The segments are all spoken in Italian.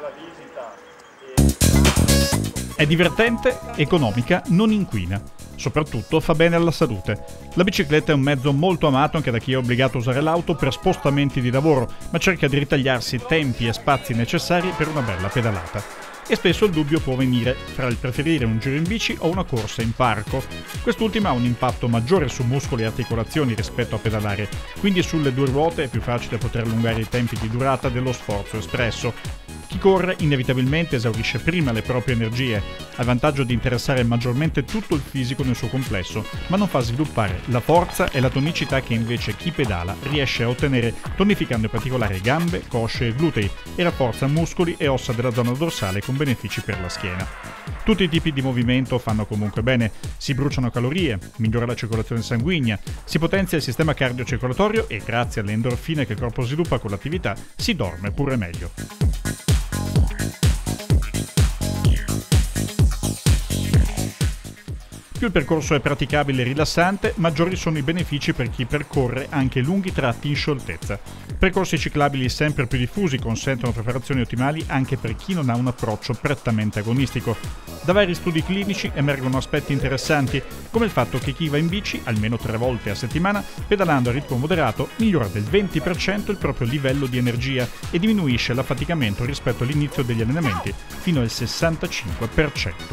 È divertente, economica, non inquina. Soprattutto fa bene alla salute. La bicicletta è un mezzo molto amato anche da chi è obbligato a usare l'auto per spostamenti di lavoro, ma cerca di ritagliarsi tempi e spazi necessari per una bella pedalata. E spesso il dubbio può venire fra il preferire un giro in bici o una corsa in parco. Quest'ultima ha un impatto maggiore su muscoli e articolazioni rispetto a pedalare, quindi sulle due ruote è più facile poter allungare i tempi di durata dello sforzo espresso. Chi corre inevitabilmente esaurisce prima le proprie energie, ha il vantaggio di interessare maggiormente tutto il fisico nel suo complesso, ma non fa sviluppare la forza e la tonicità che invece chi pedala riesce a ottenere tonificando in particolare gambe, cosce e glutei e rafforza muscoli e ossa della zona dorsale con benefici per la schiena. Tutti i tipi di movimento fanno comunque bene, si bruciano calorie, migliora la circolazione sanguigna, si potenzia il sistema cardiocircolatorio e grazie alle endorfine che il corpo sviluppa con l'attività si dorme pure meglio. Più il percorso è praticabile e rilassante, maggiori sono i benefici per chi percorre anche lunghi tratti in scioltezza. Percorsi ciclabili sempre più diffusi consentono preparazioni ottimali anche per chi non ha un approccio prettamente agonistico. Da vari studi clinici emergono aspetti interessanti, come il fatto che chi va in bici almeno 3 volte a settimana, pedalando a ritmo moderato, migliora del 20% il proprio livello di energia e diminuisce l'affaticamento rispetto all'inizio degli allenamenti, fino al 65%.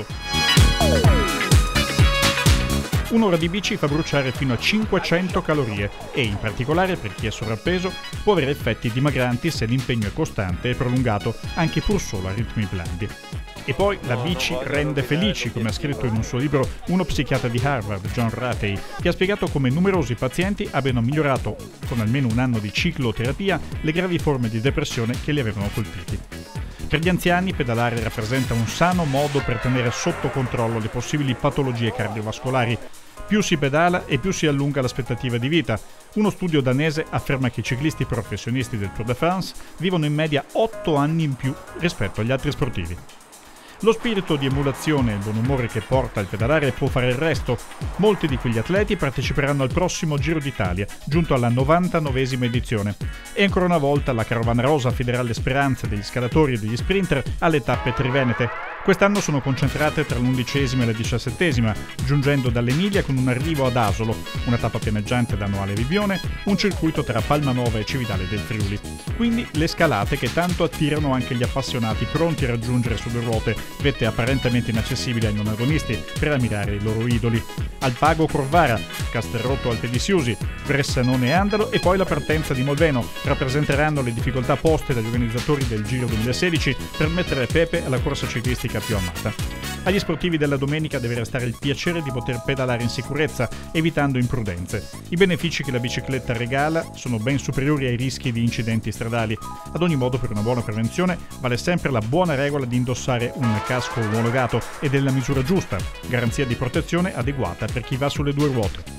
Un'ora di bici fa bruciare fino a 500 calorie e, in particolare per chi è sovrappeso, può avere effetti dimagranti se l'impegno è costante e prolungato, anche pur solo a ritmi blandi. E poi la bici rende felici, come ha scritto in un suo libro uno psichiatra di Harvard, John Ratey, che ha spiegato come numerosi pazienti abbiano migliorato, con almeno un anno di cicloterapia, le gravi forme di depressione che li avevano colpiti. Per gli anziani pedalare rappresenta un sano modo per tenere sotto controllo le possibili patologie cardiovascolari. Più si pedala e più si allunga l'aspettativa di vita. Uno studio danese afferma che i ciclisti professionisti del Tour de France vivono in media 8 anni in più rispetto agli altri sportivi. Lo spirito di emulazione e il buon umore che porta il pedalare può fare il resto. Molti di quegli atleti parteciperanno al prossimo Giro d'Italia, giunto alla 99esima edizione. E ancora una volta la carovana rosa affiderà le speranze degli scalatori e degli sprinter alle tappe trivenete. Quest'anno sono concentrate tra l'11ª e la 17ª, giungendo dall'Emilia con un arrivo ad Asolo, una tappa pianeggiante da Noale Vibione, un circuito tra Palmanova e Cividale del Friuli. Quindi le scalate che tanto attirano anche gli appassionati pronti a raggiungere sulle ruote vette apparentemente inaccessibili ai non agonisti per ammirare i loro idoli. Alpago Corvara, Castelrotto Alpe di Siusi, Bressanone e Andalo e poi la partenza di Molveno rappresenteranno le difficoltà poste dagli organizzatori del Giro 2016 per mettere pepe alla corsa ciclistica più amata. Agli sportivi della domenica deve restare il piacere di poter pedalare in sicurezza, evitando imprudenze. I benefici che la bicicletta regala sono ben superiori ai rischi di incidenti stradali. Ad ogni modo, per una buona prevenzione vale sempre la buona regola di indossare un casco omologato e della misura giusta, garanzia di protezione adeguata per chi va sulle due ruote.